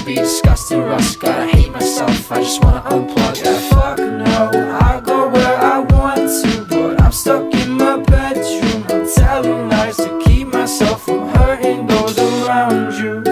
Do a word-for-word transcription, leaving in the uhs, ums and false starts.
be disgusting, rust. Gotta hate myself, I just wanna unplug. Yeah, fuck no, I go where I want to, but I'm stuck in my bedroom. I'm telling lies to keep myself from hurting those around you.